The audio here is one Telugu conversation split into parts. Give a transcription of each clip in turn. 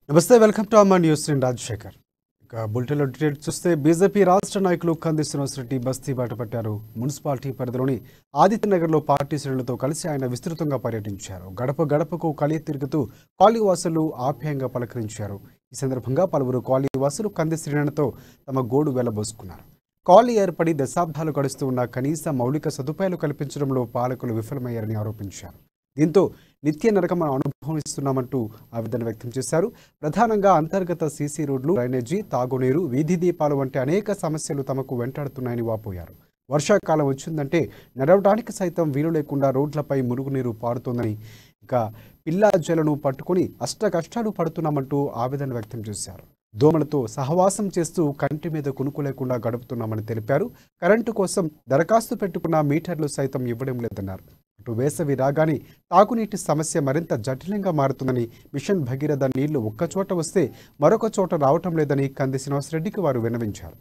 నమస్తే వెల్కమ్ టు అమ్మా న్యూస్ నేను రాజశేఖర్. ఇక బులెటిన్లో డీటెయిల్స్ చూస్తే బీజేపీ రాష్ట్ర నాయకులు కంది శ్రీనివాసరెడ్డి బస్తీ బాటపట్టారు. మున్సిపాలిటీ పరిధిలోని ఆదిత్యనగర్లో పార్టీ శ్రేణులతో కలిసి ఆయన విస్తృతంగా పర్యటించారు. గడప గడపకు కాలనీ తిరుగుతూ కాలనీవాసులు ఆప్యాయంగా పలకరించారు. ఈ సందర్భంగా పలువురు కాలనీవాసులు కంది శ్రేణులతో తమ గోడు వెళ్లబోసుకున్నారు. కాలనీ ఏర్పడి దశాబ్దాలు గడుస్తూ ఉన్న కనీస మౌలిక సదుపాయాలు కల్పించడంలో పాలకులు విఫలమయ్యారని ఆరోపించారు. దీంతో నిత్య నరకం అనుభవిస్తున్నామంటూ ఆవేదన వ్యక్తం చేశారు. ప్రధానంగా అంతర్గత సీసీ రోడ్లు, డ్రైనేజీ, తాగునీరు, వీధి దీపాలు వంటి అనేక సమస్యలు తమకు వెంటాడుతున్నాయని వాపోయారు. వర్షాకాలం వచ్చిందంటే నడవడానికి సైతం వీలు లేకుండా రోడ్లపై మురుగునీరు పారుతోందని, ఇక పిల్లా జలను పట్టుకుని అష్ట కష్టాలు పడుతున్నామంటూ ఆవేదన వ్యక్తం చేశారు. దోమలతో సహవాసం చేస్తూ కంటి మీద కునుకు లేకుండా గడుపుతున్నామని తెలిపారు. కరెంటు కోసం దరఖాస్తు పెట్టుకున్న మీటర్లు సైతం ఇవ్వడం లేదన్నారు. అటు వేసవి రాగానే తాగునీటి సమస్య మరింత జటిలంగా మారుతుందని, మిషన్ భగీరథ నీళ్లు ఒక్కచోట వస్తే మరొక చోట రావటం లేదని కంది శ్రీనివాసరెడ్డికి వారు విన్నవించారు.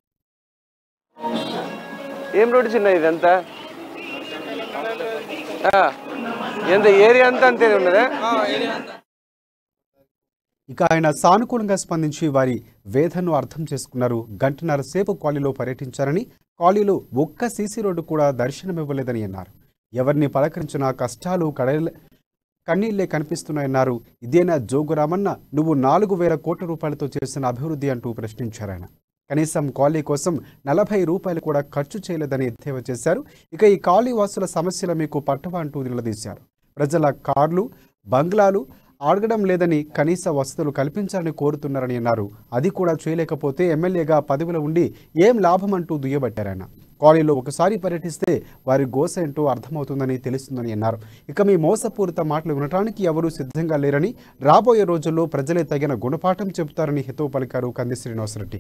ఏం రోడ్డు చిన్న ఇదంతా ఎంత ఏరియా అంతా అంతే ఉన్నదా? ఇక ఆయన సానుకూలంగా స్పందించి వారి వేదనను అర్థం చేసుకున్నారు. గంటన్నర సేపు కాలనీలో పర్యటించారని, కాలనీలో ఒక్క సీసీ రోడ్డు కూడా దర్శనమివ్వలేదని అన్నారు. ఎవరిని పలకరించినా కష్టాలు కన్నీళ్లే కనిపిస్తున్నాయన్నారు. ఇదేనా జోగురామన్న నువ్వు 4,000 కోట్ల రూపాయలతో చేసిన అభివృద్ధి అంటూ ప్రశ్నించారాయన. కనీసం కాలనీ కోసం 40 రూపాయలు కూడా ఖర్చు చేయలేదని ఎద్దేవా చేశారు. ఇక ఈ కాలనీ వాసుల సమస్యలు మీకు పట్టవా అంటూ నిలదీశారు. ప్రజల కార్లు, బంగ్లాలు అడగడం లేదని, కనీస వసతులు కల్పించాలని కోరుతున్నారని అన్నారు. అది కూడా చేయలేకపోతే ఎమ్మెల్యేగా పదవిలో ఉండి ఏం లాభం అంటూ దుయ్యబట్టారాయన. కాలనీలో ఒకసారి పర్యటిస్తే వారి గోస ఏంటో అర్థమవుతుందని తెలుస్తుందని అన్నారు. ఇక మీ మోసపూరిత మాటలు వినటానికి ఎవరూ సిద్ధంగా లేరని, రాబోయే రోజుల్లో ప్రజలే తగిన గుణపాఠం చెబుతారని హితవు పలికారు కంది శ్రీనివాసరెడ్డి.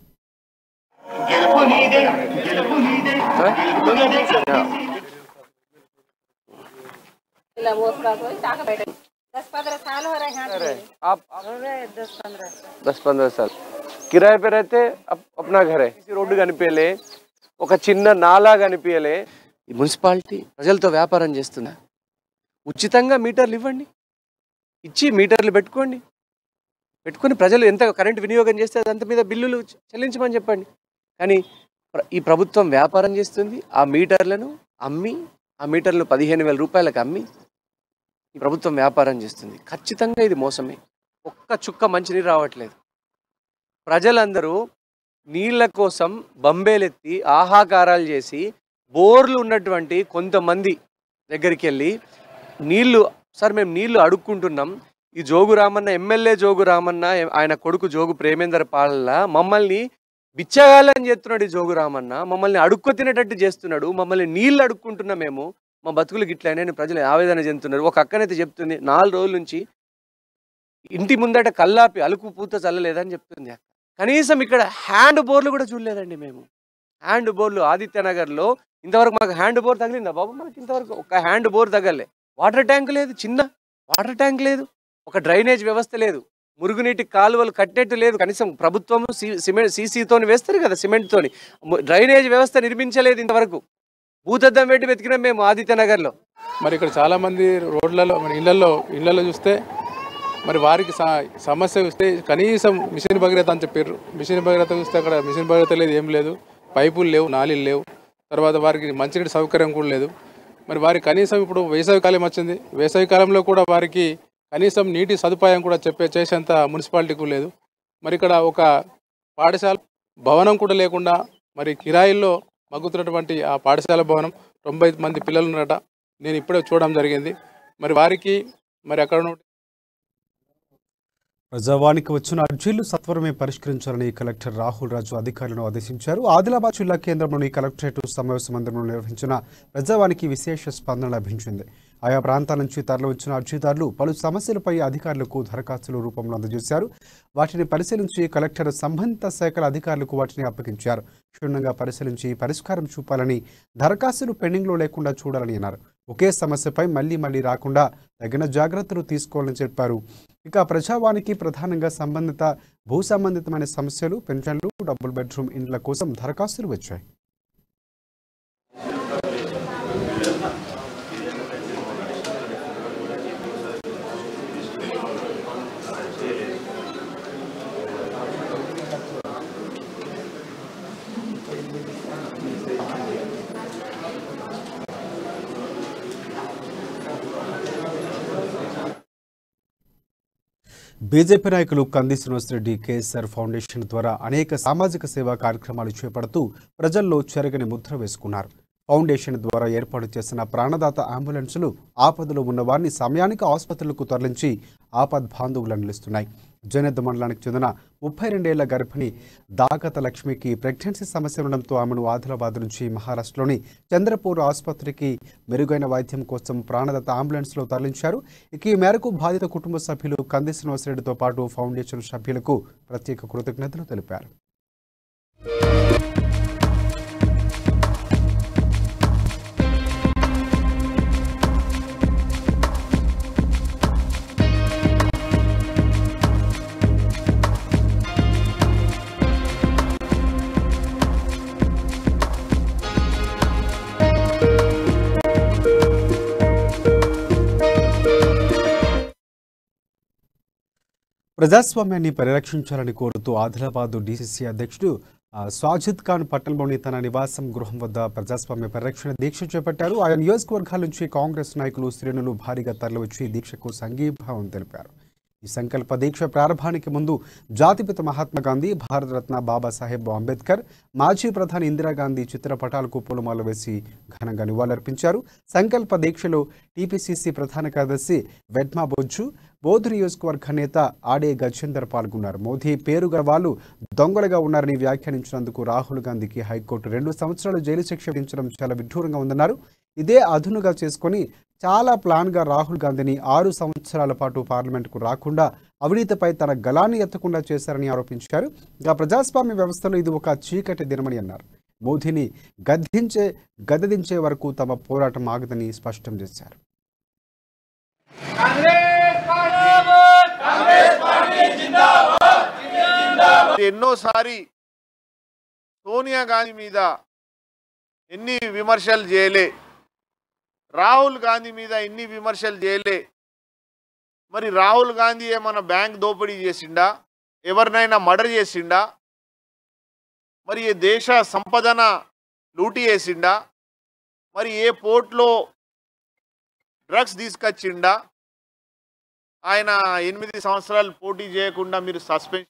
आप 10-15 साल किराए पे रहते, अपना घर है. రోడ్డు కనిపించలే, ఒక చిన్న నాలా కనిపించలే. ఈ మున్సిపాలిటీ ప్రజలతో వ్యాపారం చేస్తుందా? ఉచితంగా మీటర్లు ఇవ్వండి, ఇచ్చి మీటర్లు పెట్టుకొని ప్రజలు ఎంత కరెంటు వినియోగం చేస్తే అదంత మీద బిల్లులు చెల్లించమని చెప్పండి. కానీ ఈ ప్రభుత్వం వ్యాపారం చేస్తుంది. ఆ మీటర్లను అమ్మి, ఆ మీటర్లు 15,000 రూపాయలకు అమ్మి ఈ ప్రభుత్వం వ్యాపారం చేస్తుంది. ఖచ్చితంగా ఇది మోసమే. ఒక్క చుక్క మంచినీరు రావట్లేదు. ప్రజలందరూ నీళ్ళ కోసం బంబేలెత్తి ఆహాకారాలు చేసి బోర్లు ఉన్నటువంటి కొంతమంది దగ్గరికి వెళ్ళి నీళ్లు, సార్ మేము నీళ్లు అడుక్కుంటున్నాం, ఈ జోగు రామన్న, ఎమ్మెల్యే జోగు రామన్న, ఆయన కొడుకు జోగు ప్రేమేందర్ పాలన మమ్మల్ని బిచ్చగాలని చేస్తున్నాడు. ఈ జోగు రామన్న మమ్మల్ని అడుక్కు తినేటట్టు చేస్తున్నాడు, మమ్మల్ని నీళ్ళు అడుక్కుంటున్నా, మేము మా బతుకులు గిట్లనే ప్రజలు ఆవేదన చెందుతున్నారు. ఒక అక్కనైతే చెప్తుంది, 4 రోజుల నుంచి ఇంటి ముందట కల్లాపి అలుకు పూత చల్లలేదని చెప్తుంది. కనీసం ఇక్కడ హ్యాండ్ బోర్లు కూడా చూడలేదండి. మేము హ్యాండ్ బోర్లు ఆదిత్యనగర్లో ఇంతవరకు మాకు హ్యాండ్ బోర్ తగిలిందా బాబు? మనకి ఇంతవరకు ఒక హ్యాండ్ బోర్ తగలే. వాటర్ ట్యాంక్ లేదు, చిన్న వాటర్ ట్యాంక్ లేదు, ఒక డ్రైనేజ్ వ్యవస్థ లేదు, మురుగునీటి కాలువలు కట్టేట్టు లేదు. కనీసం ప్రభుత్వం సీసీతో వేస్తారు కదా, సిమెంట్తోని డ్రైనేజ్ వ్యవస్థ నిర్మించలేదు ఇంతవరకు. భూతద్దం పెట్టి వెతికినాం మేము ఆదిత్యనగర్లో. మరి ఇక్కడ చాలామంది రోడ్లలో, మరి ఇళ్లలో చూస్తే మరి వారికి సమస్య వస్తే కనీసం మిషన్ భగీరథ అని చెప్పారు. మిషన్ భగీరథ చూస్తే అక్కడ మిషన్ భగీరథ లేదు, ఏం లేదు, పైపులు లేవు, నాళీలు లేవు, తర్వాత వారికి మంచినీటి సౌకర్యం కూడా లేదు. మరి వారికి కనీసం ఇప్పుడు వేసవికాలం వచ్చింది, వేసవికాలంలో కూడా వారికి కనీసం నీటి సదుపాయం కూడా చేసేంత మున్సిపాలిటీకి లేదు. మరి ఇక్కడ ఒక పాఠశాల భవనం కూడా లేకుండా మరి కిరాయిల్లో మగ్గుతున్నటువంటి ఆ పాఠశాల భవనం 90 మంది పిల్లలు ఉన్నారట. నేను ఇప్పుడే చూడడం జరిగింది. మరి వారికి మరి అక్కడ ప్రజావానికి వచ్చిన అర్జీలు సత్వరమే పరిష్కరించాలని కలెక్టర్ రాహుల్ రాజు అధికారులను ఆదేశించారు. ఆదిలాబాద్ జిల్లా కేంద్రంలోని కలెక్టరేట్ సమావేశ మందిరంలో నిర్వహించిన ప్రజావానికి విశేష స్పందన లభించింది. ఆయా ప్రాంతాల నుంచి తరలివచ్చిన అర్జీదారులు పలు సమస్యలపై అధికారులకు దరఖాస్తుల రూపంలో అందజేశారు. వాటిని పరిశీలించి కలెక్టర్ సంబంధిత శాఖల అధికారులకు వాటిని అప్పగించారు. క్షుణ్ణంగా పరిశీలించి పరిష్కారం చూపాలని, దరఖాస్తులు పెండింగ్లో లేకుండా చూడాలని అన్నారు. ఒకే సమస్యపై మళ్లీ రాకుండా తగిన జాగ్రత్తలు తీసుకోవాలని చెప్పారు. ఇక ప్రజావానికి ప్రధానంగా భూ సంబంధితమైన సమస్యలు, పెన్షన్లు, డబుల్ బెడ్రూమ్ ఇండ్ల కోసం దరఖాస్తులు వచ్చాయి. బీజేపీ నాయకులు కంది శ్రీనివాస్ రెడ్డి కేఎస్ఆర్ ఫౌండేషన్ ద్వారా అనేక సామాజిక సేవా కార్యక్రమాలు చేపడుతూ ప్రజల్లో చెరగని ముద్ర వేసుకున్నారు. ఫౌండేషన్ ద్వారా ఏర్పాటు చేసిన ప్రాణదాత అంబులెన్సులు ఆపదలో ఉన్న వారిని సమయానికి ఆసుపత్రులకు తరలించి ఆపద్బాంధవులను నిలుస్తున్నాయి. జనద్ మండలానికి చెందిన 32 ఏళ్ల గర్భిణి దాగత లక్ష్మికి ప్రెగ్నెన్సీ సమస్య ఉండడంతో ఆమెను ఆదిలాబాద్ నుంచి మహారాష్ట్రలోని చంద్రపూర్ ఆసుపత్రికి మెరుగైన వైద్యం కోసం ప్రాణదాత అంబులెన్స్లో తరలించారు. ఈ మేరకు బాధిత కుటుంబ సభ్యులు కంది శ్రీనివాస్ రెడ్డితో పాటు ఫౌండేషన్ సభ్యులకు ప్రత్యేక కృతజ్ఞతలు తెలిపారు. ప్రజాస్వామ్యాన్ని పరిరక్షించాలని కోరుతూ ఆదిలాబాద్ డీసీసీ అధ్యక్షుడు సాజిద్ ఖాన్ పట్టణంలోని తన నివాసం గృహం వద్ద ప్రజాస్వామ్య పరిరక్షణ దీక్ష చేపట్టారు. ఆయా నియోజకవర్గాల నుంచి కాంగ్రెస్ నాయకులు శ్రేణులు భారీగా తరలివచ్చి దీక్షకు సంఘీభావం తెలిపారు. ఈ సంకల్ప దీక్ష ప్రారంభానికి ముందు జాతిపిత మహాత్మా గాంధీ, భారతరత్న బాబాసాహెబ్ అంబేద్కర్, మాజీ ప్రధాని ఇందిరాగాంధీ చిత్రపటాలకు పూలమాల వేసి ఘనంగా నివాళులర్పించారు. సంకల్ప దీక్షలో టీపీసీసీ ప్రధాన కార్యదర్శి వెడ్మా బొజ్జు, బోధ్ నియోజకవర్గ నేత ఆడే గజేందర్ పాల్గొన్నారు. మోదీ పేరు గల వాళ్ళు దొంగలుగా ఉన్నారని వ్యాఖ్యానించినందుకు రాహుల్ గాంధీకి హైకోర్టు 2 సంవత్సరాలు జైలు శిక్ష విధించడం చాలా విడ్డూరంగా ఉందన్నారు. ఇదే అదునుగా చేసుకుని చాలా ప్లాన్గా రాహుల్ గాంధీని 6 సంవత్సరాల పాటు పార్లమెంటుకు రాకుండా అవినీతిపై తన గలాన్ని ఎత్తకుండా చేశారని ఆరోపించారు. ప్రజాస్వామ్య వ్యవస్థలో ఇది ఒక చీకటి దినమని అన్నారు. మోదీని గద్దెదించే వరకు తమ పోరాటం ఆగదని స్పష్టం చేశారు. ఎన్నోసారి సోనియా గాంధీ మీద ఎన్ని విమర్శలు చేయలే, రాహుల్ గాంధీ మీద ఎన్ని విమర్శలు చేయలే. మరి రాహుల్ గాంధీ ఏమన్నా బ్యాంక్ దోపిడీ చేసిండా, ఎవరినైనా మర్డర్ చేసిండా, మరి ఏ దేశ సంపదన లూటీ చేసిండా, మరి ఏ పోర్ట్లో డ్రగ్స్ తీసుకొచ్చిండా, ఆయన 8 సంవత్సరాలు పోటీ చేయకుండా మీరు సస్పెండ్.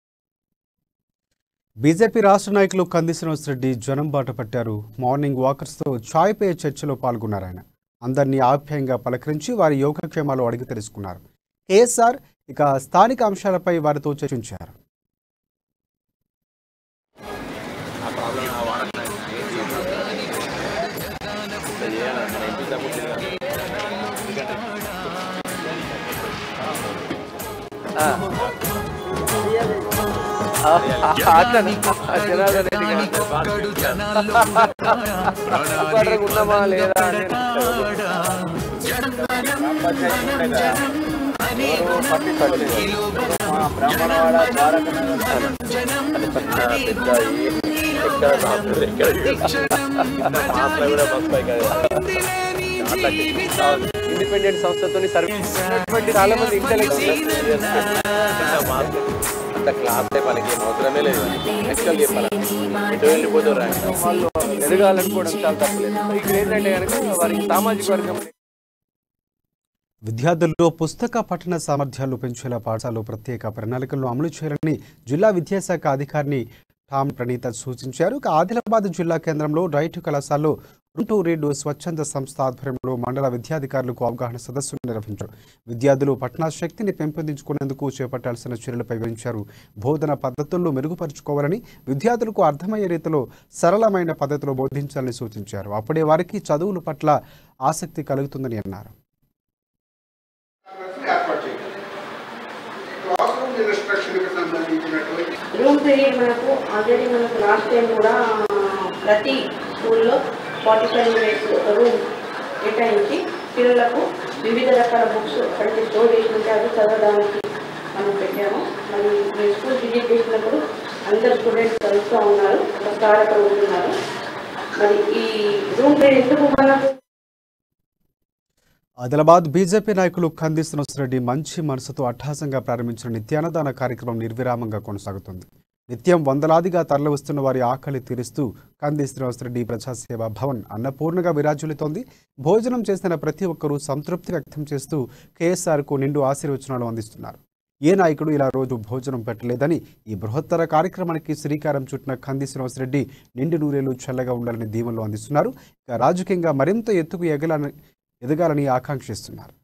బీజేపీ రాష్ట్ర నాయకులు కంది శ్రీనివాస్ రెడ్డి జనం బాట పట్టారు. మార్నింగ్ వాకర్స్తో ఛాయ్ పే చర్చలో పాల్గొన్నారు. ఆయన అందరినీ ఆప్యాయంగా పలకరించి వారి యోగక్షేమాలు అడిగి తెలుసుకున్నారు. కేఎస్ఆర్ స్థానిక అంశాలపై వారితో చర్చించారు. ఉన్నామా లేదా ఇండిపెండెంట్ సంస్థతో సర్వీస్ చాలా మంది వాళ్ళు ఎదగాలనుకోవడం చాలా తప్పలేదు. ఇక్కడ ఏంటంటే కనుక వారికి సామాజిక వర్గం. విద్యార్థుల్లో పుస్తక పఠన సామర్థ్యాలు పెంచేలా పాఠశాలలో ప్రత్యేక ప్రణాళికలను అమలు చేయాలని జిల్లా విద్యాశాఖ అధికారిని టామ్ ప్రణీత సూచించారు. ఆదిలాబాద్ జిల్లా కేంద్రంలో రైతు కళాశాలలో రూటు రీడ్ స్వచ్ఛంద సంస్థ ఆధ్వర్యంలో మండల విద్యాధికారులకు అవగాహన సదస్సులు నిర్వహించారు. విద్యార్థులు పఠనా శక్తిని పెంపొందించుకునేందుకు చేపట్టాల్సిన చర్యలపై వివరించారు. బోధన పద్ధతుల్లో మెరుగుపరుచుకోవాలని, విద్యార్థులకు అర్థమయ్యే రీతిలో సరళమైన పద్ధతిలో బోధించాలని సూచించారు. అప్పుడే వారికి చదువుల పట్ల ఆసక్తి కలుగుతుందని అన్నారు. రూమ్ పీరియడ్ మనకు ఆల్రెడీ లాస్ట్ టైం కూడా ప్రతి స్కూల్లో 45 minutes ఒక రూమ్ కేటాయించి పిల్లలకు వివిధ రకాల బుక్స్ అక్కడికి స్టోర్ చేసి ఉంటే అవి చదవడానికి మనం పెట్టాము. మరి మేము స్కూల్ విజిట్ చేసినప్పుడు అందరు స్టూడెంట్స్ చదువుతూ ఉన్నారు, ఒక స్టార్ అక్కడ ఉంటున్నారు. మరి ఈ రూమ్ పీరియడ్ ఎందుకు మనకు ఆదిలాబాద్ బీజేపీ నాయకులు కంది శ్రీనివాస్ రెడ్డి మంచి మనసుతో అట్టహాసంగా ప్రారంభించిన నిత్యాన్నదాన కార్యక్రమం నిర్విరామంగా కొనసాగుతుంది. నిత్యం వందలాదిగా తరలివస్తున్న వారి ఆకలి తీరుస్తూ కంది శ్రీనివాస్ రెడ్డి ప్రజాసేవా భవన్ అన్నపూర్ణగా విరాజులుతోంది. భోజనం చేసిన ప్రతి ఒక్కరూ సంతృప్తి వ్యక్తం చేస్తూ కేఎస్ఆర్కు నిండు ఆశీర్వచనాలు అందిస్తున్నారు. ఏ నాయకుడు ఇలా రోజు భోజనం పెట్టలేదని ఈ బృహత్తర కార్యక్రమానికి శ్రీకారం చుట్టిన కంది శ్రీనివాసరెడ్డి నిండు నూరేళ్లు చల్లగా ఉండాలని దీవెనలు అందిస్తున్నారు. ఇక రాజకీయంగా మరింత ఎత్తుకు ఎదగాలని ఆకాంక్షిస్తున్నారు.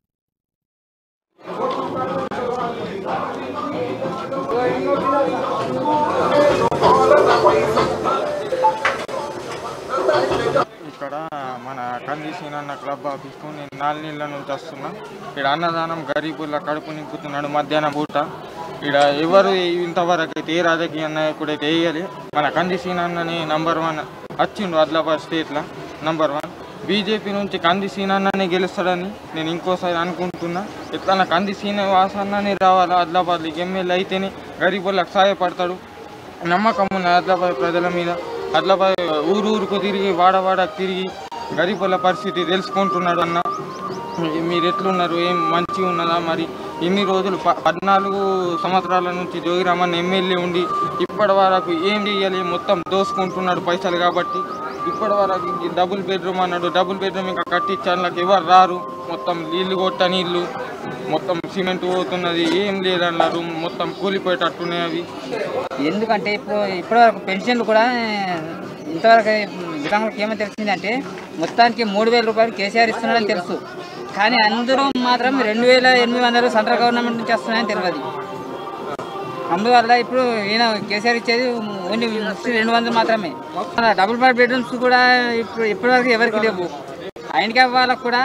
ఇక్కడ మన కంది సీనన్న క్లబ్ ఆఫీస్కు నేను 4 నెలల నుంచి వస్తున్నా. ఇక్కడ అన్నదానం గరీబుల కడుపు నింపుతున్నాడు మధ్యాహ్నం పూట. ఇక్కడ ఎవరు ఇంతవరకు అయితే ఏ రాజకీయ నాయకుడు అయితే వేయాలి. మన కంది సీనన్నని నంబర్ 1 వచ్చిండు ఆదిలాబాద్ స్టేట్లో నంబర్ 1. బీజేపీ నుంచి కంది సీనన్నని గెలుస్తాడని నేను ఇంకోసారి అనుకుంటున్నా. ఎట్లా కంది శ్రీనివాసన్నని రావాలి ఆదిలాబాద్కి ఎమ్మెల్యే అయితేనే గరీబులకు సహాయపడతాడు. నమ్మకం ఉన్న ఆదిలాబాద్ ప్రజల మీద. ఆదిలాబాద్ ఊరుకు తిరిగి వాడవాడకు తిరిగి గరీబుల పరిస్థితి తెలుసుకుంటున్నాడు. అన్న మీరు ఎట్లున్నారు, ఏం మంచిగా ఉన్నదా? మరి ఇన్ని రోజులు 14 సంవత్సరాల నుంచి జోగిరామన్న ఎమ్మెల్యే ఉండి ఇప్పటి వరకు ఏం చేయాలి, మొత్తం దోసుకుంటున్నాడు పైసలు. కాబట్టి ఇప్పటి వరకు డబుల్ బెడ్రూమ్ అన్నాడు, డబుల్ బెడ్రూమ్ ఇంకా కట్టించాలకు ఎవరు రారు. మొత్తం నీళ్ళు కొట్ట నీళ్ళు, మొత్తం సిమెంట్ పోతున్నది, ఏం లేదన్నారు, మొత్తం కూలిపోయేటట్టున్నాయి అవి. ఎందుకంటే ఇప్పటివరకు పెన్షన్లు కూడా ఇంతవరకు వికలాంగులకు ఏమో తెలిసిందంటే మొత్తానికి 3,000 రూపాయలు కేసీఆర్ ఇస్తున్నాడని తెలుసు. కానీ అందరూ మాత్రం 2,800 సెంట్రల్ గవర్నమెంట్ నుంచి వస్తున్నాయని తెలియదు. అందువల్ల ఇప్పుడు ఈయన కేసీఆర్ ఇచ్చేది ఓన్లీ 200 మాత్రమే. డబుల్ బెడ్రూమ్స్ కూడా ఇప్పటివరకు ఎవరికి లేవు. ఆయనకి వాళ్ళకు కూడా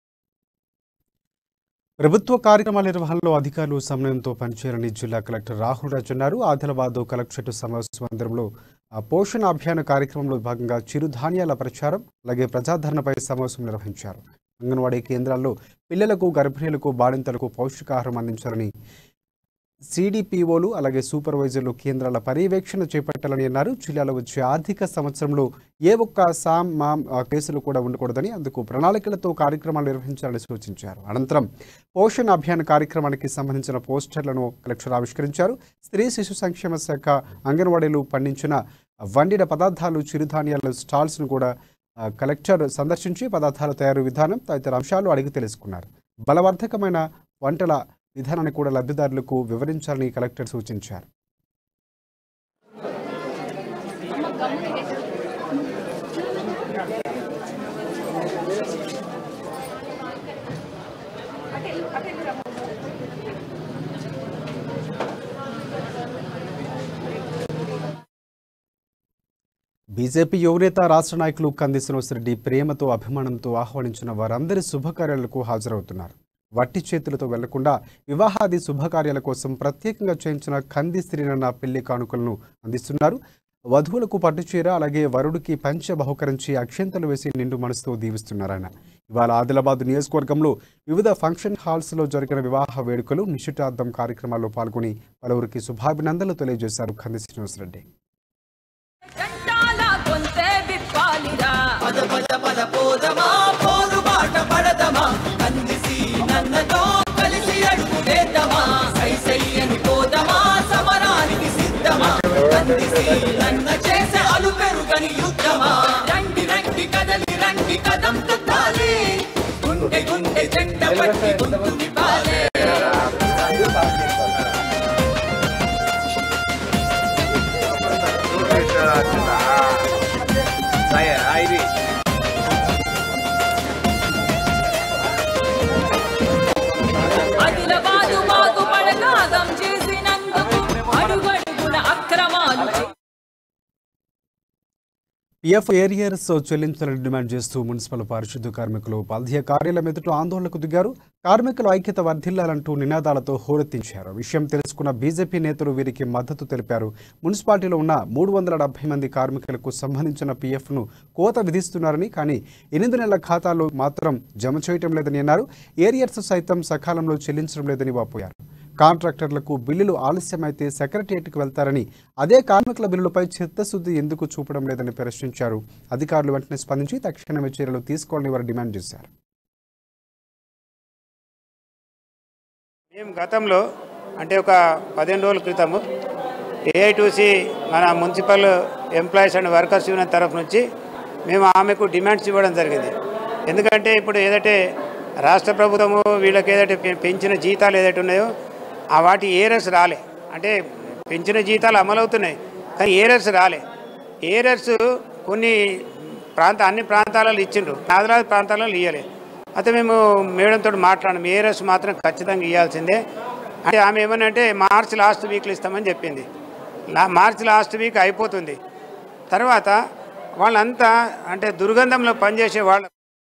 ప్రభుత్వ కార్యక్రమాల నిర్వహణలో అధికారులు సమన్వయంతో పనిచేయాలని జిల్లా కలెక్టర్ రాహుల్ రాజ్ అన్నారు. ఆదిలాబాద్ కలెక్టరేట్ సమావేశ మందిరంలో పోషణ అభియాన కార్యక్రమంలో భాగంగా చిరుధాన్యాల ప్రచారం అలాగే ప్రజాదరణపై సమావేశం నిర్వహించారు. అంగన్వాడీ కేంద్రాల్లో పిల్లలకు, గర్భిణీలకు, బాలింతలకు పౌష్టికాహారం అందించాలని సిడిపిఓలు అలాగే సూపర్వైజర్లు కేంద్రాల పర్యవేక్షణ చేపట్టాలని అన్నారు. జిల్లాలో వచ్చే ఆర్థిక సంవత్సరంలో ఏ ఒక్క మామ్ కేసులు కూడా ఉండకూడదని, అందుకు ప్రణాళికలతో కార్యక్రమాలు నిర్వహించాలని సూచించారు. అనంతరం పోషణ అభియాన్ కార్యక్రమానికి సంబంధించిన పోస్టర్లను కలెక్టర్ ఆవిష్కరించారు. స్త్రీ శిశు సంక్షేమ శాఖ అంగన్వాడీలు పండించిన వండిన పదార్థాలు, చిరుధాన్యాల స్టాల్స్ను కూడా కలెక్టర్ సందర్శించి పదార్థాల తయారు విధానం తదితర అంశాలు అడిగి తెలుసుకున్నారు. బలవర్ధకమైన వంటల విధానాన్ని కూడా లబ్ధిదారులకు వివరించాలని కలెక్టర్ సూచించారు. బీజేపీ యువనేత రాష్ట్ర నాయకులు కంది శ్రీనివాసరెడ్డి ప్రేమతో, అభిమానంతో ఆహ్వానించిన వారందరి శుభకార్యాలకు హాజరవుతున్నారు. వట్టి చేతులతో వెళ్లకుండా వివాహాది శుభకార్యాల కోసం ప్రత్యేకంగా చేయించిన కంది శ్రీనన్న పెళ్లి కానుకలను అందిస్తున్నారు. వధువులకు పట్టుచీర అలాగే వరుడికి పంచ బహుకరించి అక్షంతలు వేసి నిండు మనసుతో దీవిస్తున్నారాయన. ఇవాళ ఆదిలాబాద్ నియోజకవర్గంలో వివిధ ఫంక్షన్ హాల్స్లో జరిగిన వివాహ వేడుకలు, నిశ్చితార్థం కార్యక్రమాల్లో పాల్గొని పలువురికి శుభాభినందనలు తెలియజేశారు కంది శ్రీనివాసరెడ్డి. పిఎఫ్ ఏరియర్స్ చెల్లించాలని డిమాండ్ చేస్తూ మున్సిపల్ పారిశుద్ధ్య కార్మికులు ఉపాధ్యాయ కార్యాలయం ఎదుట ఆందోళనకు దిగారు. కార్మికుల ఐక్యత వర్ధిల్లాలంటూ నినాదాలతో హోరెత్తించారు. విషయం తెలుసుకున్న బీజేపీ నేతలు వీరికి మద్దతు తెలిపారు. మున్సిపాలిటీలో ఉన్న 370 మంది కార్మికులకు సంబంధించిన పిఎఫ్ను కోత విధిస్తున్నారని, కానీ 8 నెలల ఖాతాలో మాత్రం జమ చేయటం లేదని అన్నారు. ఏరియర్స్ సైతం సకాలంలో చెల్లించడం లేదని వాపోయారు. కాంట్రాక్టర్లకు బిల్లులు ఆలస్యమైతే సెక్రటేరియట్కు వెళ్తారని, అదే కార్మికుల బిల్లులపై చిత్తశుద్ధి ఎందుకు చూపడం లేదని ప్రశ్నించారు. అధికారులు వెంటనే స్పందించి తక్షణమే చర్యలు తీసుకోవాలని వారు డిమాండ్ చేశారు. మేము గతంలో అంటే ఒక 15 రోజుల క్రితము ఏఐటీసీ మన municipal employees and workers union తరఫు నుంచి మేము ఆమెకు డిమాండ్స్ ఇవ్వడం జరిగింది. ఎందుకంటే ఇప్పుడు ఏదైతే రాష్ట్ర ప్రభుత్వము వీళ్ళకి ఏదైతే పెంచిన జీతాలు ఏదైతే ఉన్నాయో ఆ వాటి ఏరర్స్ రాలే, అంటే పెంచిన జీతాలు అమలవుతున్నాయి కానీ ఏరర్స్ రాలే. ఏరర్స్ కొన్ని అన్ని ప్రాంతాలలో ఇచ్చిండ్రు, ఆదిలాబాద్ ప్రాంతాలలో ఇవ్వలే. అయితే మేము మేడంతో మాట్లాడాము, ఏరర్స్ మాత్రం ఖచ్చితంగా ఇవ్వాల్సిందే. అంటే ఆమె ఏమనంటే మార్చి లాస్ట్ వీక్లో ఇస్తామని చెప్పింది. మార్చి లాస్ట్ వీక్ అయిపోతుంది. తర్వాత వాళ్ళంతా అంటే దుర్గంధంలో పనిచేసే వాళ్ళ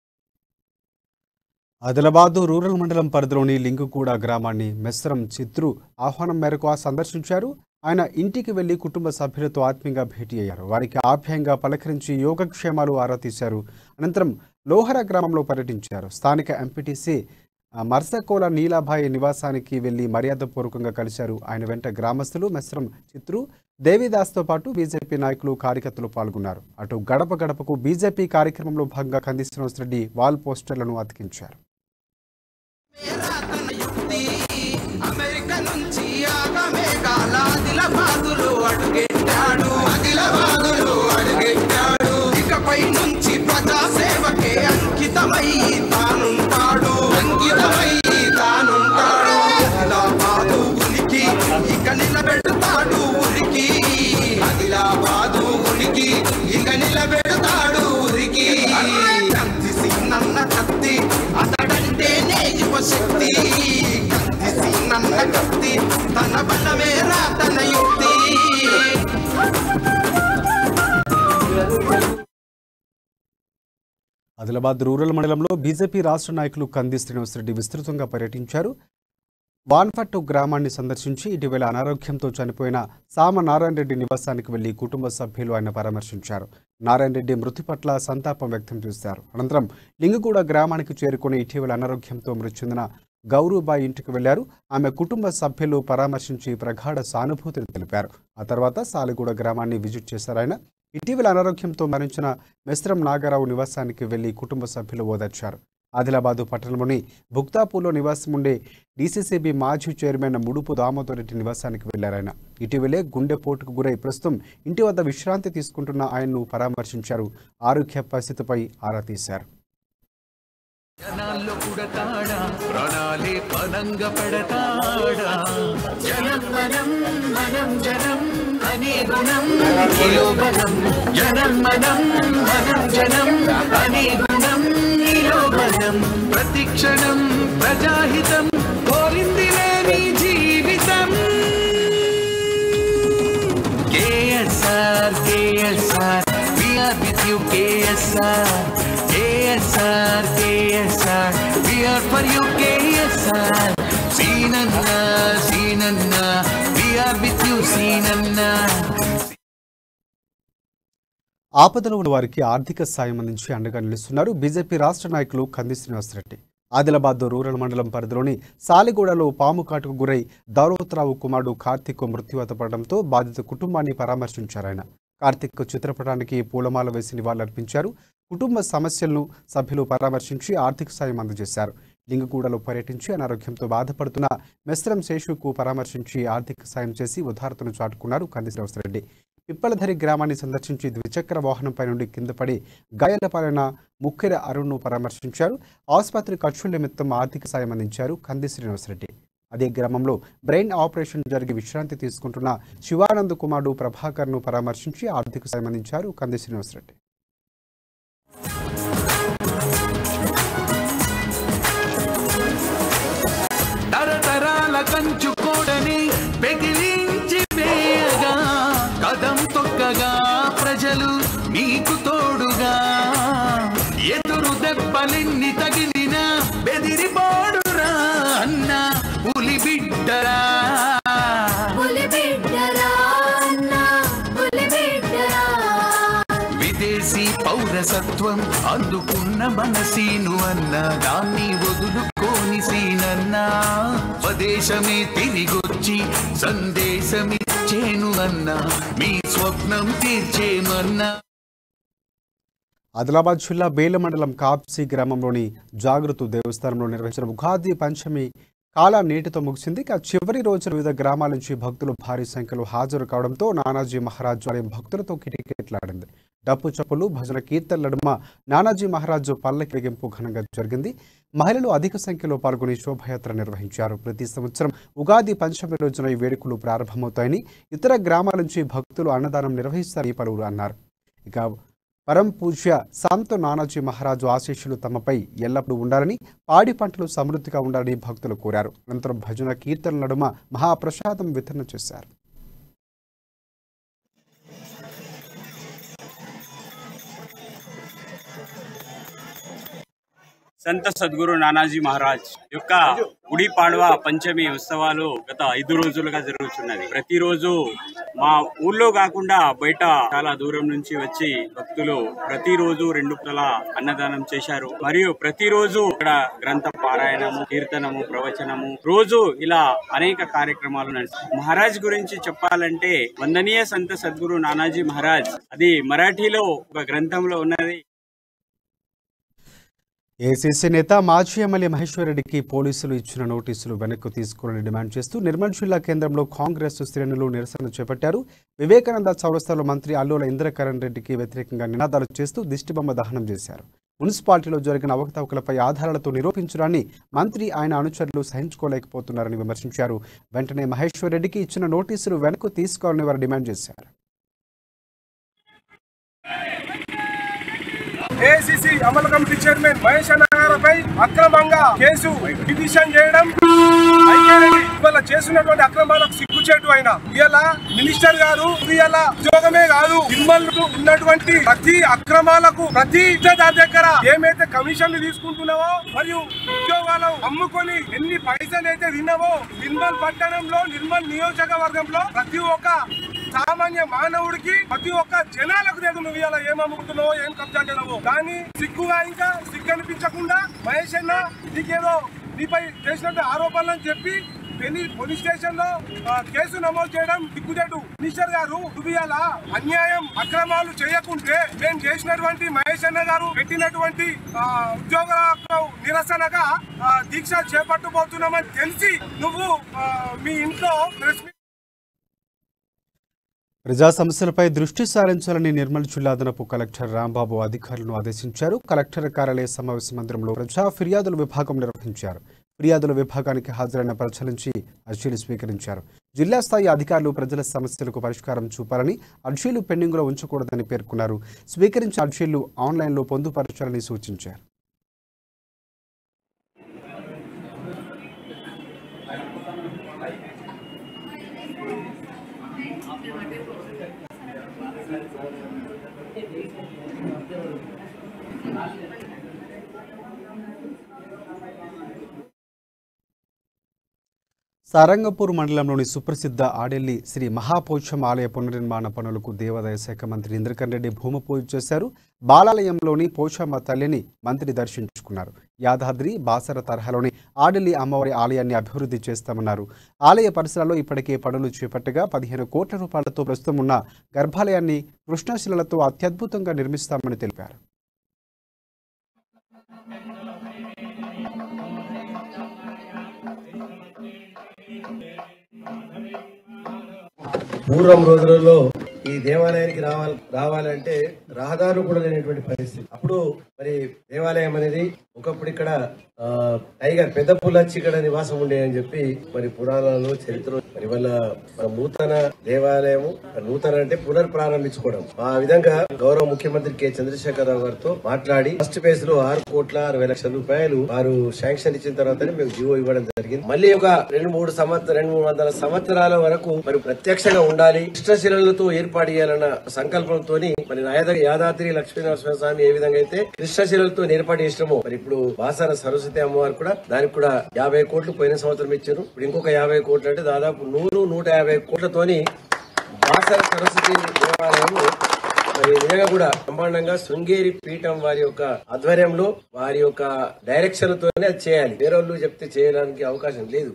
ఆదిలాబాద్ రూరల్ మండలం పరిధిలోని లింగుగూడ గ్రామాన్ని మెస్రం చిత్రు ఆహ్వానం మేరకు సందర్శించారు. ఆయన ఇంటికి వెళ్లి కుటుంబ సభ్యులతో ఆత్మీయంగా భేటీ అయ్యారు. వారికి ఆప్యాయంగా పలకరించి యోగక్షేమాలు ఆరా తీశారు. అనంతరం లోహర గ్రామంలో పర్యటించారు. స్థానిక ఎంపీటీసీ మర్సకోల నీలాభాయ్ నివాసానికి వెళ్లి మర్యాదపూర్వకంగా కలిశారు. ఆయన వెంట గ్రామస్తులు, మెస్రం చిత్రు, దేవిదాస్తో పాటు బీజేపీ నాయకులు, కార్యకర్తలు పాల్గొన్నారు. అటు గడప గడపకు బీజేపీ కార్యక్రమంలో భాగంగా కంది శ్రీనివాసరెడ్డి వాల్ పోస్టర్లను అతికించారు. ఆదిలాబాద్ రూరల్ మండలంలో బీజేపీ రాష్ట్ర నాయకులు కంది శ్రీనివాసరెడ్డి విస్తృతంగా పర్యటించారు. వాన్పట్టు గ్రామాన్ని సందర్శించి ఇటీవల అనారోగ్యంతో చనిపోయిన సామ నారాయణ రెడ్డి నివాసానికి వెళ్లి కుటుంబ సభ్యులు ఆయన పరామర్శించారు. నారాయణ రెడ్డి మృతి పట్ల సంతాపం వ్యక్తం చేశారు. అనంతరం లింగుగూడ గ్రామానికి చేరుకుని ఇటీవల అనారోగ్యంతో మృతి చెందిన గౌరూబాయి ఇంటికి వెళ్లారు. ఆమె కుటుంబ సభ్యులు పరామర్శించి ప్రగాఢ సానుభూతిని తెలిపారు. ఆ తర్వాత సాలిగూడ గ్రామాన్ని విజిట్ చేశారు. ఆయన ఇటీవల అనారోగ్యంతో మరణించిన మెస్రం నాగారావు నివాసానికి వెళ్లి కుటుంబ సభ్యులు ఓదార్చారు. ఆదిలాబాదు పట్టణంలోని భుక్తాపూర్లో నివాసం ఉండే డీసీసీబీ మాజీ చైర్మన్ ముడుపు దామోదర్ రెడ్డి నివాసానికి వెళ్లారాయన. ఇటీవలే గుండెపోటుకు గురై ప్రస్తుతం ఇంటి వద్ద విశ్రాంతి తీసుకుంటున్న ఆయన్ను పరామర్శించారు. ఆరోగ్య పరిస్థితిపై ఆరా తీశారు. జనాల్లో పుడతాడా ప్రాణాలే పనంగా పెడతాడా జనం మనం మనం జనం అనే గుణం నీలో బలం జనం మనం మనం జనం అనే గుణం నీలో బలం ప్రతి క్షణం ప్రజాహితం కోరింది లేని జీవితం KSR KSR we are with you KSR KSR, KSR, we are for you KSR. Seenanna, Seenanna, we are with you Seenanna. ఆపదలో ఉన్న వారికి ఆర్థిక సాయం అందించి అండగా నిలుస్తున్నారు బీజేపీ రాష్ట్ర నాయకులు కంది శ్రీనివాసరెడ్డి. ఆదిలాబాద్ రూరల్ మండలం పరిధిలోని సాలిగూడలో పాము కాటుకు గురై దౌలత్రావు కుమారుడు కార్తీక్ మృత్యువాత పడడంతో బాధిత కుటుంబాన్ని పరామర్శించారు. ఆయన కార్తీక్ చిత్రపటానికి పూలమాల వేసి నివాళులర్పించారు. కుటుంబ సమస్యలను సభ్యులు పరామర్శించి ఆర్థిక సాయం అందజేశారు. లింగగూడలో పర్యటించి అనారోగ్యంతో బాధపడుతున్న మెస్రం శేషుకు పరామర్శించి ఆర్థిక సాయం చేసి ఉదారతను చాటుకున్నారు కంది శ్రీనివాసరెడ్డి. పిప్పలధరి గ్రామాన్ని సందర్శించి ద్విచక్ర వాహనంపై నుండి కింద పడి గాయాలపాలైన ముక్కెర అరుణ్ను పరామర్శించారు. ఆసుపత్రి ఖర్చుల నిమిత్తం ఆర్థిక సాయం అందించారు కంది శ్రీనివాసరెడ్డి. అదే గ్రామంలో బ్రెయిన్ ఆపరేషన్ జరిగి విశ్రాంతి తీసుకుంటున్న శివానంద్ కుమారుడు ప్రభాకర్ను పరామర్శించి ఆర్థిక సాయం అందించారు కంది శ్రీనివాసరెడ్డి. తరతరాల కంచుకోడని పెగిలించి వేయగా కదం తొక్కగా ప్రజలు నీకు తోడుగా ఎదురు దెబ్బలెన్ని తగిలినా బెదిరిపోడురా అన్న పులి బిడ్డరా విదేశీ పౌరసత్వం అందుకున్న మనసీను అన్న దాన్ని వదులుకోని సీనన్నా స్వదేశమే తిరిగొచ్చి సందేశమిచ్చేను అన్నా మీ స్వప్నం తీర్చేమన్నా. ఆదిలాబాద్ జిల్లా బేల మండలం కాప్సి గ్రామంలోని జాగృత దేవస్థానంలో నిర్వహించిన ఉగాది పంచమి కాలా నేటితో ముగిసింది. ఇక చివరి రోజు వివిధ గ్రామాల నుంచి భక్తులు భారీ సంఖ్యలో హాజరు కావడంతో నానాజీ మహారాజ్ ఆలయం భక్తులతో కిటకిటలాడింది. డప్పు చప్పులు భజన కీర్తనల నడుమ నానాజీ మహారాజు పల్లకి వేగింపు ఘనంగా జరిగింది. మహిళలు అధిక సంఖ్యలో పాల్గొని శోభయాత్ర నిర్వహించారు. ప్రతి సంవత్సరం ఉగాది పంచమి రోజున ఈ వేడుకలు ప్రారంభమవుతాయని, ఇతర గ్రామాల నుంచి భక్తులు అన్నదానం నిర్వహిస్తారని పలువురు అన్నారు. ఇక పరం పూజ్య సంత్ నానాజీ మహారాజు ఆశీస్సులు తమపై ఎల్లప్పుడూ ఉండాలని, పాడి పంటలు సమృద్ధిగా ఉండాలని భక్తులు కోరారు. అనంతరం భజన కీర్తనల నడుమ మహాప్రసాదం వితరణ చేశారు. సంత సద్గురు నానాజీ మహారాజ్ యొక్క గుడి పాడవ పంచమి ఉత్సవాలు గత 5 రోజులుగా జరుగుతున్నది. ప్రతిరోజు మా ఊళ్ళో కాకుండా బయట చాలా దూరం నుంచి వచ్చి భక్తులు ప్రతిరోజు 2 పూటల అన్నదానం చేశారు. మరియు ప్రతిరోజు ఇక్కడ గ్రంథ పారాయణము, కీర్తనము, ప్రవచనము, రోజు ఇలా అనేక కార్యక్రమాలు నడుస్తాయి. మహారాజ్ గురించి చెప్పాలంటే వందనీయ సంత సద్గురు నానాజీ మహారాజ్, అది మరాఠీలో ఒక గ్రంథంలో ఉన్నది. ఏసీసీ నేత మాజీ ఎమ్మెల్యే మహేశ్వర్ రెడ్డికి పోలీసులు ఇచ్చిన నోటీసులు వెనక్కు తీసుకోవాలని డిమాండ్ చేస్తూ నిర్మల్ జిల్లా కేంద్రంలో కాంగ్రెస్ శ్రేణులు నిరసన చేపట్టారు. వివేకానంద చౌరస్తాలో మంత్రి అల్లుల ఇంద్రకరణ్ రెడ్డికి వ్యతిరేకంగా నినాదాలు చేస్తూ దిష్టిబొమ్మ దహనం చేశారు. మున్సిపాలిటీలో జరిగిన అవకతవకలపై ఆధారాలతో నిరూపించడాన్ని మంత్రి ఆయన అనుచరులు సహించుకోలేకపోతున్నారని విమర్శించారు. వెంటనే మహేశ్వర్ రెడ్డికి ఇచ్చిన నోటీసులు వెనక్కు తీసుకోవాలని వారు డిమాండ్ చేశారు. ఏసీసీ అమలు కమిటీ చైర్మన్ మహేష్ అన్నగారిపై అక్రమంగా కేసు పిటిషన్ చేయడం, ఇవాళ చేస్తున్నటువంటి అక్రమాలకు సిగ్గుచేటు అయిన ఇలా మినిస్టర్ గారు ఇలా ఉద్యోగమే కాదు, నిర్మల్ ఉన్నటువంటి ప్రతి అక్రమాలకు ప్రతి దగ్గర ఏమైతే కమిషన్లు తీసుకుంటున్నావో మరియు ఉద్యోగాలు అమ్ముకొని ఎన్ని పైసలు అయితే తిన్నావో, నిర్మల్ పట్టణంలో నిర్మల్ నియోజకవర్గంలో ప్రతి ఒక్క సామాన్య మానవుడికి ప్రతి ఒక్క జనాలకు తెలుగు నువ్వు ఇలా ఏం అమ్ముకుంటున్నావో, ఏం కబ్జా చేయడమో. కానీ సిగ్గుగా ఇంకా సిగ్గు అనిపించకుండా మహేష్ అన్న నీకేదో నీపై చేసినట్టు ఆరోపణలని చెప్పి పోలీస్ స్టేషన్ లో కేసు నమోదు చేయడం దిక్కుదేటు. మినిస్టర్ గారు నువ్వు అన్యాయం అక్రమాలు చేయకుంటే నేను చేసినటువంటి మహేష్ అన్న గారు పెట్టినటువంటి ఉద్యోగులకు నిరసనగా దీక్ష చేపట్టబోతున్నామని తెలిసి నువ్వు మీ ఇంట్లో ప్రజా సమస్యలపై దృష్టి సారించాలని నిర్మల్ జిల్లా అదనపు కలెక్టర్ రాంబాబు అధికారులను ఆదేశించారు. కలెక్టర్ కార్యాలయ సమావేశ మందిరంలో ప్రజా ఫిర్యాదుల విభాగం నిర్వహించారు. ఫిర్యాదుల విభాగానికి హాజరైన ప్రజల నుంచి అర్జీలు స్వీకరించారు. జిల్లా స్థాయి అధికారులు ప్రజల సమస్యలకు పరిష్కారం చూపాలని, అర్జీలు పెండింగ్లో ఉంచకూడదని పేర్కొన్నారు. స్వీకరించిన అర్జీలు ఆన్లైన్లో పొందుపరచాలని సూచించారు. సారంగపూర్ మండలంలోని సుప్రసిద్ధ ఆడెల్లి శ్రీ మహాపోచం ఆలయ పునర్నిర్మాణ పనులకు దేవాదాయ శాఖ మంత్రి ఇంద్రకరణ్ రెడ్డి భూమి పూజ చేశారు. బాలాలయంలోని పోచమ్మ తల్లిని మంత్రి దర్శించుకున్నారు. యాదాద్రి బాసర తరహాలోని ఆడెల్లి అమ్మవారి ఆలయాన్ని అభివృద్ధి చేస్తామన్నారు. ఆలయ పరిసరాల్లో ఇప్పటికే పనులు చేపట్టగా 15 కోట్ల రూపాయలతో ప్రస్తుతం ఉన్న గర్భాలయాన్ని కృష్ణశిలలతో అత్యద్భుతంగా నిర్మిస్తామని తెలిపారు. పూర్వం రోజులలో ఈ దేవాలయానికి రావాలంటే రహదారులు కూడా లేనటువంటి పరిస్థితి. అప్పుడు మరి దేవాలయం అనేది ఒకప్పుడు ఇక్కడ టైగర్ పెద్ద పుల్లచ్చి ఇక్కడ నివాసం ఉండే అని చెప్పి మరి పురాణాలలో చరిత్ర. మరి వల్ల మన నూతన దేవాలయము, నూతన అంటే పునర్ప్రారంభించుకోవడం. ఆ విధంగా గౌరవ ముఖ్యమంత్రి కె చంద్రశేఖరరావు గారితో మాట్లాడి ఫస్ట్ ఫేజ్ లో 6,60,00,000 రూపాయలు వారు శాంక్షన్ ఇచ్చిన తర్వాతనే మేము జీవో ఇవ్వడం జరిగింది. మళ్ళీ ఒక 200-300 సంవత్సరాల వరకు మరి ప్రత్యక్షంగా ఉండాలి, కృష్ణశిలలతో ఏర్పాటు చేయాలన్న సంకల్పంతో మరి యాదాద్రి లక్ష్మీనరసింహ స్వామి ఏ విధంగా అయితే కృష్ణశిలలతో ఏర్పాటు చేసినామో మరి ఇప్పుడు బాసర సరస్వతి అమ్మవారు కూడా దానికి కూడా 50 కోట్లు పోయిన సంవత్సరం ఇచ్చారు. ఇప్పుడు ఇంకొక 50 కోట్లు అంటే దాదాపు 100-150 కోట్లతోని బాసర సరస్వతి దేవాలయం మరి నిజంగా కూడా బ్రహ్మాండంగా శృంగేరి పీఠం వారి యొక్క ఆధ్వర్యంలో వారి యొక్క డైరెక్షన్ తోనే అది చేయాలి. వేరే వాళ్ళు చెప్తే చేయడానికి అవకాశం లేదు.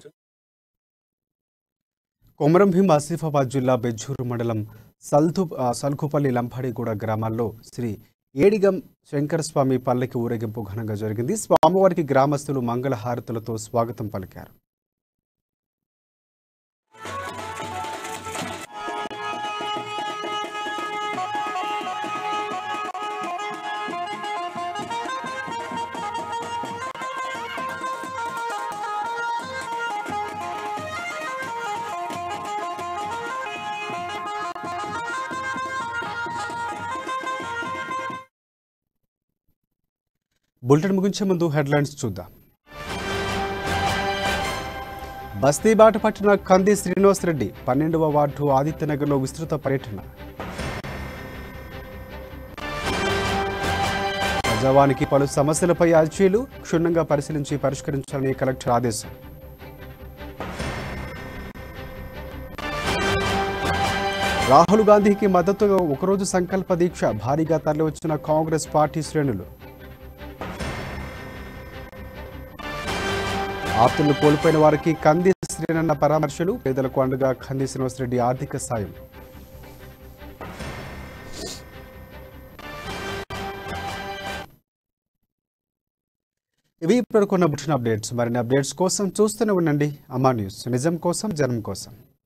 కొమరంభీం ఆసిఫాబాద్ జిల్లా బెజ్జూరు మండలం సల్కుపల్లి లంపాడిగూడ గ్రామాల్లో శ్రీ ఏడిగం శంకరస్వామి పల్లకి ఊరేగింపు ఘనంగా జరిగింది. స్వామివారికి గ్రామస్తులు మంగళ హారతులతో స్వాగతం పలికారు. బులెటిన్ ముగించే ముందు హెడ్లైన్స్ చూద్దాం. బస్తీ బాట పట్టిన కంది శ్రీనివాసరెడ్డి 12వ వార్డు ఆదిత్యనగర్లో విస్తృత పర్యటన. ప్రజావానికి పలు సమస్యలపై అర్జీలు క్షుణ్ణంగా పరిశీలించి పరిష్కరించాలని కలెక్టర్ ఆదేశం. రాహుల్ గాంధీకి మద్దతుగా ఒకరోజు సంకల్ప దీక్ష భారీగా తరలివచ్చిన కాంగ్రెస్ పార్టీ శ్రేణులు. ఆప్తులను కోల్పోయిన వారికి కంది శ్రీనన్న పరామర్శలు, పేదలకు అండగా కంది శ్రీనివాసరెడ్డి ఆర్థిక సాయం. ఇవి ఇప్పటికొన్న బులెటిన్ అప్డేట్స్. మరిన్ని అప్డేట్స్ కోసం చూస్తూనే ఉండండి అమ్మా న్యూస్. నిజం కోసం, జనం కోసం.